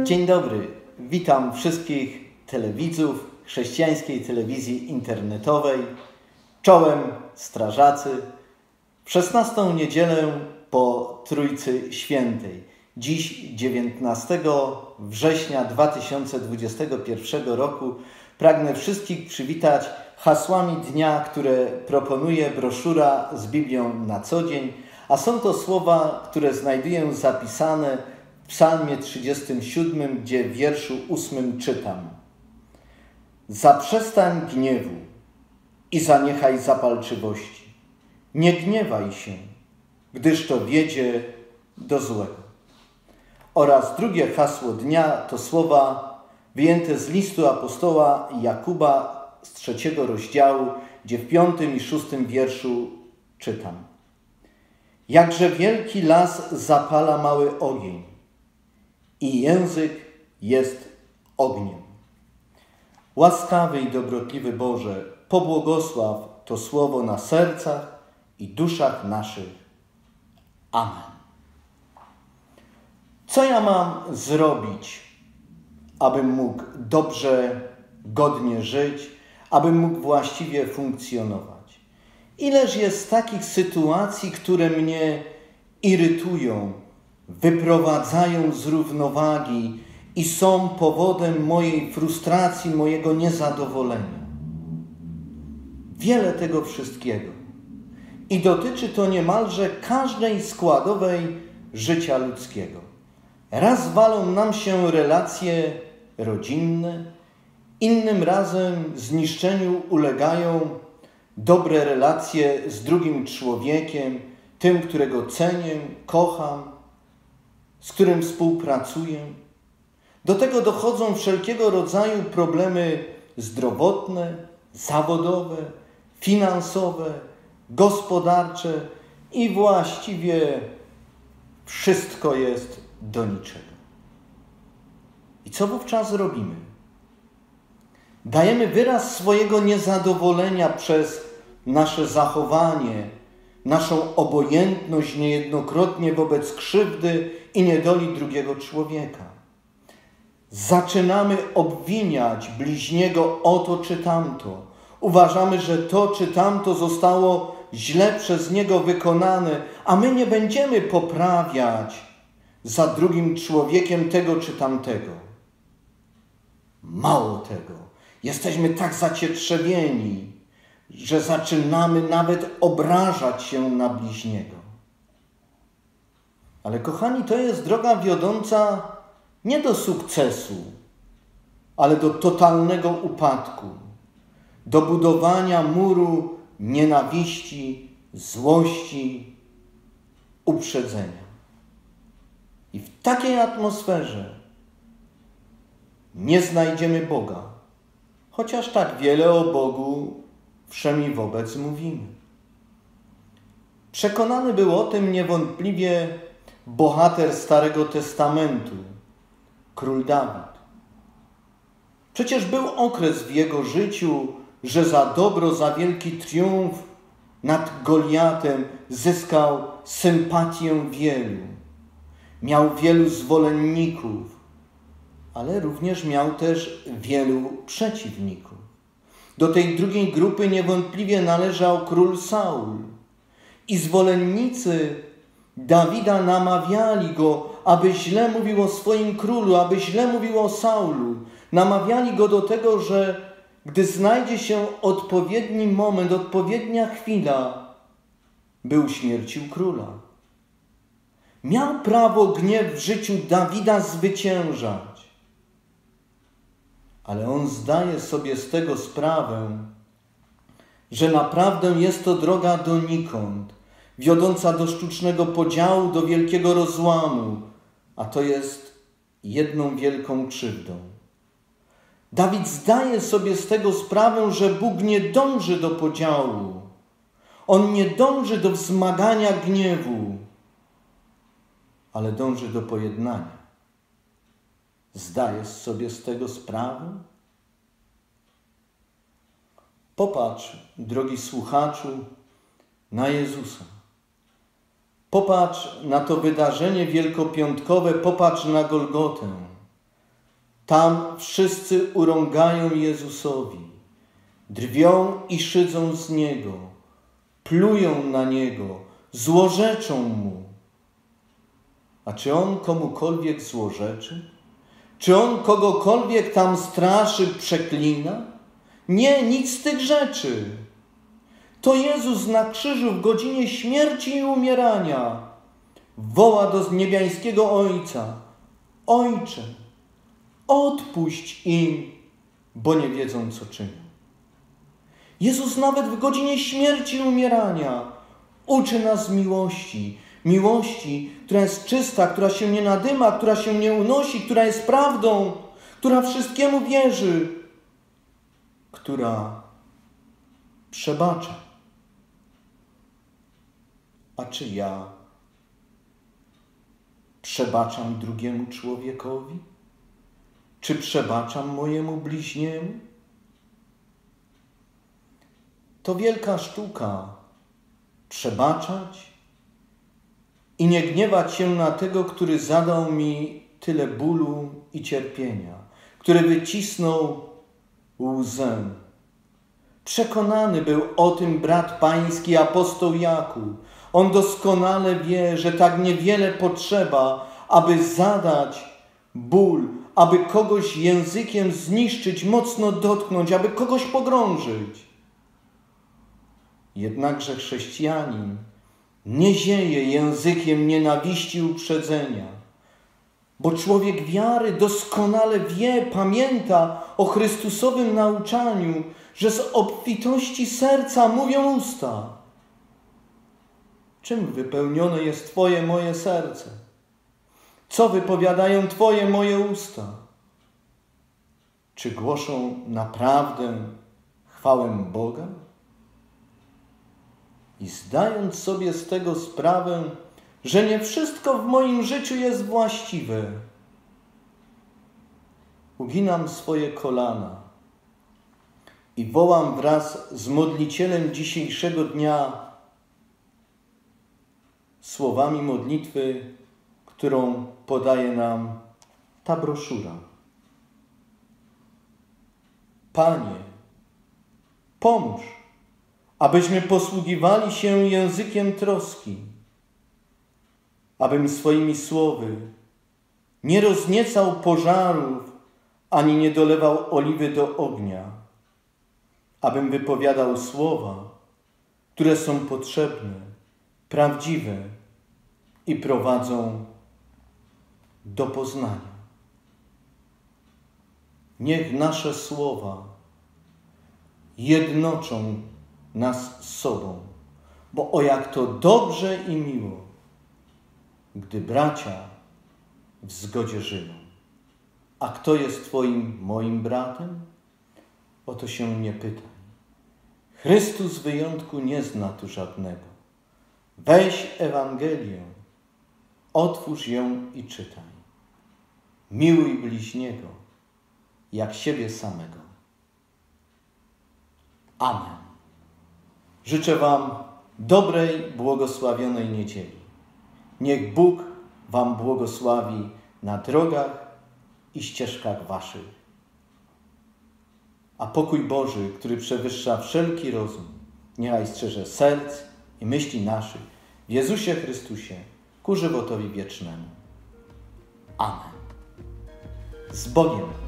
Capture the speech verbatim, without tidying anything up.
Dzień dobry, witam wszystkich telewidzów chrześcijańskiej telewizji internetowej. Czołem strażacy w szesnastą niedzielę po Trójcy Świętej. Dziś dziewiętnastego września dwa tysiące dwudziestego pierwszego roku pragnę wszystkich przywitać hasłami dnia, które proponuje broszura z Biblią na co dzień, a są to słowa, które znajduję zapisane w Psalmie trzydziestym siódmym, gdzie w wierszu ósmym czytam: Zaprzestań gniewu i zaniechaj zapalczywości. Nie gniewaj się, gdyż to wiedzie do złego. Oraz drugie hasło dnia to słowa wyjęte z listu apostoła Jakuba z trzeciego rozdziału, gdzie w piątym i szóstym wierszu czytam: Jakże wielki las zapala mały ogień i język jest ogniem. Łaskawy i dobrotliwy Boże, pobłogosław to słowo na sercach i duszach naszych. Amen. Co ja mam zrobić, abym mógł dobrze, godnie żyć, abym mógł właściwie funkcjonować? Ileż jest takich sytuacji, które mnie irytują, wyprowadzają z równowagi i są powodem mojej frustracji, mojego niezadowolenia. Wiele tego wszystkiego. I dotyczy to niemalże każdej składowej życia ludzkiego. Raz walą nam się relacje rodzinne, innym razem zniszczeniu ulegają dobre relacje z drugim człowiekiem, tym, którego cenię, kocham, z którym współpracuję. Do tego dochodzą wszelkiego rodzaju problemy zdrowotne, zawodowe, finansowe, gospodarcze i właściwie wszystko jest do niczego. I co wówczas robimy? Dajemy wyraz swojego niezadowolenia przez nasze zachowanie, naszą obojętność niejednokrotnie wobec krzywdy i niedoli drugiego człowieka. Zaczynamy obwiniać bliźniego o to czy tamto. Uważamy, że to czy tamto zostało źle przez niego wykonane, a my nie będziemy poprawiać za drugim człowiekiem tego czy tamtego. Mało tego, jesteśmy tak zacietrzewieni, że zaczynamy nawet obrażać się na bliźniego. Ale kochani, to jest droga wiodąca nie do sukcesu, ale do totalnego upadku, do budowania muru nienawiści, złości, uprzedzenia. I w takiej atmosferze nie znajdziemy Boga, chociaż tak wiele o Bogu wszemi wobec mówimy. Przekonany był o tym niewątpliwie bohater Starego Testamentu, król Dawid. Przecież był okres w jego życiu, że za dobro, za wielki triumf nad Goliatem zyskał sympatię wielu. Miał wielu zwolenników, ale również miał też wielu przeciwników. Do tej drugiej grupy niewątpliwie należał król Saul. I zwolennicy Dawida namawiali go, aby źle mówił o swoim królu, aby źle mówił o Saulu. Namawiali go do tego, że gdy znajdzie się odpowiedni moment, odpowiednia chwila, by uśmiercił króla. Miał prawo gniew w życiu Dawida zwyciężać. Ale on zdaje sobie z tego sprawę, że naprawdę jest to droga donikąd, wiodąca do sztucznego podziału, do wielkiego rozłamu, a to jest jedną wielką krzywdą. Dawid zdaje sobie z tego sprawę, że Bóg nie dąży do podziału. On nie dąży do wzmagania gniewu, ale dąży do pojednania. Zdajesz sobie z tego sprawę? Popatrz, drogi słuchaczu, na Jezusa. Popatrz na to wydarzenie wielkopiątkowe, popatrz na Golgotę. Tam wszyscy urągają Jezusowi, drwią i szydzą z Niego, plują na Niego, złorzeczą Mu. A czy On komukolwiek złorzeczy? Czy On kogokolwiek tam straszy, przeklina? Nie, nic z tych rzeczy. To Jezus na krzyżu w godzinie śmierci i umierania woła do niebiańskiego Ojca: Ojcze, odpuść im, bo nie wiedzą, co czynią. Jezus nawet w godzinie śmierci i umierania uczy nas miłości. Miłości, która jest czysta, która się nie nadyma, która się nie unosi, która jest prawdą, która wszystkiemu wierzy, która przebacza. A czy ja przebaczam drugiemu człowiekowi? Czy przebaczam mojemu bliźniemu? To wielka sztuka przebaczać i nie gniewać się na tego, który zadał mi tyle bólu i cierpienia, który wycisnął łzę. Przekonany był o tym brat pański, apostoł Jakub. On doskonale wie, że tak niewiele potrzeba, aby zadać ból, aby kogoś językiem zniszczyć, mocno dotknąć, aby kogoś pogrążyć. Jednakże chrześcijanin nie zieje językiem nienawiści i uprzedzenia, bo człowiek wiary doskonale wie, pamięta o Chrystusowym nauczaniu, że z obfitości serca mówią usta. Czym wypełnione jest Twoje, moje serce? Co wypowiadają Twoje, moje usta? Czy głoszą naprawdę chwałę Boga? I zdając sobie z tego sprawę, że nie wszystko w moim życiu jest właściwe, uginam swoje kolana i wołam wraz z modlicielem dzisiejszego dnia słowami modlitwy, którą podaje nam ta broszura. Panie, pomóż, abyśmy posługiwali się językiem troski, abym swoimi słowy nie rozniecał pożarów, ani nie dolewał oliwy do ognia, abym wypowiadał słowa, które są potrzebne, prawdziwe i prowadzą do poznania. Niech nasze słowa jednoczą nas z sobą, bo o jak to dobrze i miło, gdy bracia w zgodzie żyją. A kto jest Twoim, moim bratem? O to się nie pytaj. Chrystus wyjątku nie zna tu żadnego. Weź Ewangelię, otwórz ją i czytaj. Miłuj bliźniego jak siebie samego. Amen. Życzę Wam dobrej, błogosławionej niedzieli. Niech Bóg Wam błogosławi na drogach i ścieżkach Waszych. A pokój Boży, który przewyższa wszelki rozum, niechaj strzeże serc i myśli naszych w Jezusie Chrystusie ku żywotowi wiecznemu. Amen. Z Bogiem.